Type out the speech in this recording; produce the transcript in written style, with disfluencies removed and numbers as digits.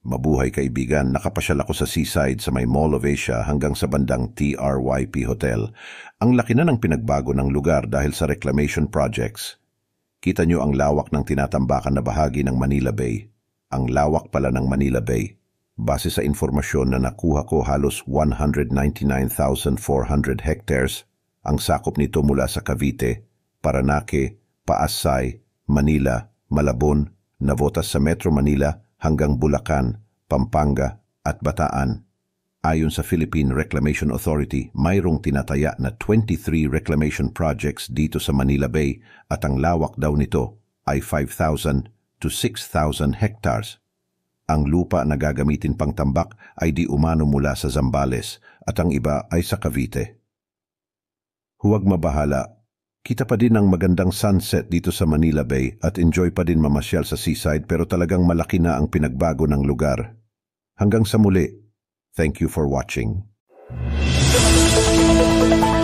Mabuhay kaibigan, nakapasyal ako sa seaside sa may Mall of Asia hanggang sa bandang TRYP Hotel. Ang laki na ng pinagbago ng lugar dahil sa reclamation projects. Kita nyo ang lawak ng tinatambakan na bahagi ng Manila Bay. Ang lawak pala ng Manila Bay. Base sa informasyon na nakuha ko, halos 199,400 hectares ang sakop nito mula sa Cavite, Parañaque, Pasay, Manila, Malabon, Navotas sa Metro Manila hanggang Bulacan, Pampanga at Bataan. Ayon sa Philippine Reclamation Authority, mayroong tinataya na 23 reclamation projects dito sa Manila Bay at ang lawak daw nito ay 5,000 to 6,000 hectares. Ang lupa na gagamitin pang tambak ay di umano mula sa Zambales at ang iba ay sa Cavite. Huwag mabahala. Kita pa din ang magandang sunset dito sa Manila Bay at enjoy pa din mamasyal sa seaside, pero talagang malaki na ang pinagbago ng lugar. Hanggang sa muli, thank you for watching.